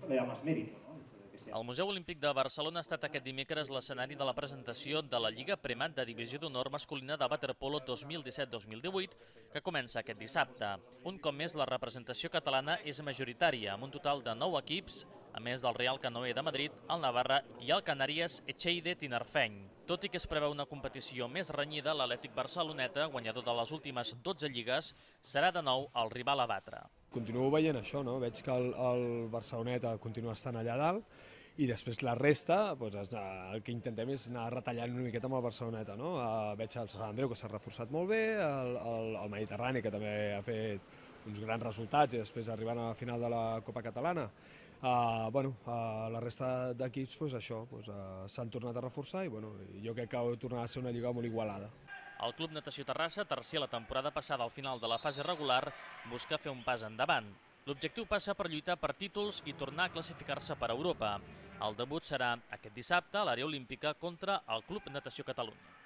le da más mérito, ¿no? El Museu Olímpic de Barcelona ha estat aquest dimecres l'escenari de la presentació de la Lliga Premat de Divisió d'Honor masculina de waterpolo 2017-2018, que comença aquest dissabte. Un cop més, la representació catalana és majoritària, amb un total de 9 equips, a més del Real Canoe de Madrid, el Navarra i el Canàries Echeide Tinarfeny. Tot i que es preveu una competició més renyida, l'Atlètic Barceloneta, guanyador de les últimes 12 lligues, serà de nou el rival a batre. Continuo veient això, no? Veig que el Barceloneta continua estant allà dalt i després la resta, doncs, el que intentem és anar retallant una miqueta amb el Barceloneta. No? Veig el Sant Andreu, que s'ha reforçat molt bé, el Mediterrani, que també ha fet uns grans resultats i després arribant a la final de la Copa Catalana. La resta d'equips, això, s'han tornat a reforçar i jo crec que tornarà a ser una lliga molt igualada. El Club Natació Terrassa, tercer la temporada passada al final de la fase regular, busca fer un pas endavant. L'objectiu passa per lluitar per títols i tornar a classificar-se per Europa. El debut serà aquest dissabte a l'àrea olímpica contra el Club Natació Catalunya.